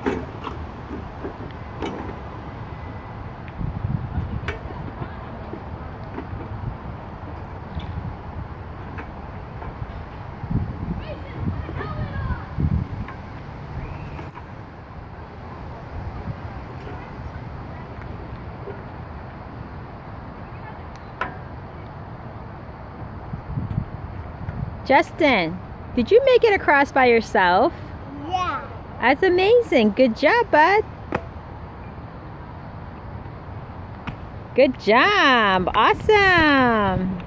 Justin, did you make it across by yourself? Yeah. That's amazing. Good job, bud. Good job. Awesome.